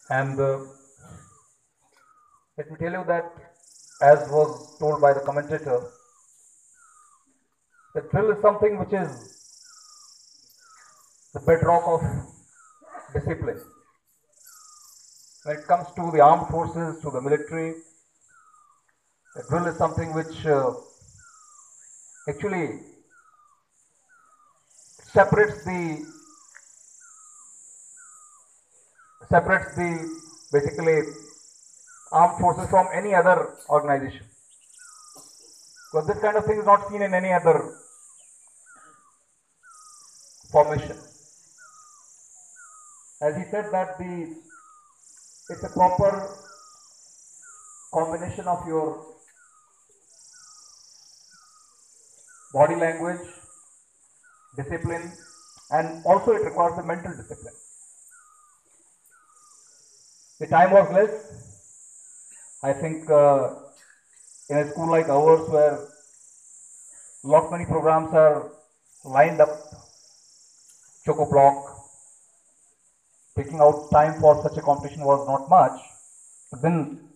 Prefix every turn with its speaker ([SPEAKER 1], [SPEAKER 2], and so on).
[SPEAKER 1] And let me tell you that, as was told by the commentator, the drill is something which is the bedrock of discipline. When it comes to the armed forces, to the military, the drill is something which actually separates the separates the basically armed forces from any other organization. Because this kind of thing is not seen in any other formation. As he said that it's a proper combination of your body language, discipline, and also it requires the mental discipline. The time was less. I think in a school like ours, where lot many programs are lined up, choco block, taking out time for such a competition was not much. But then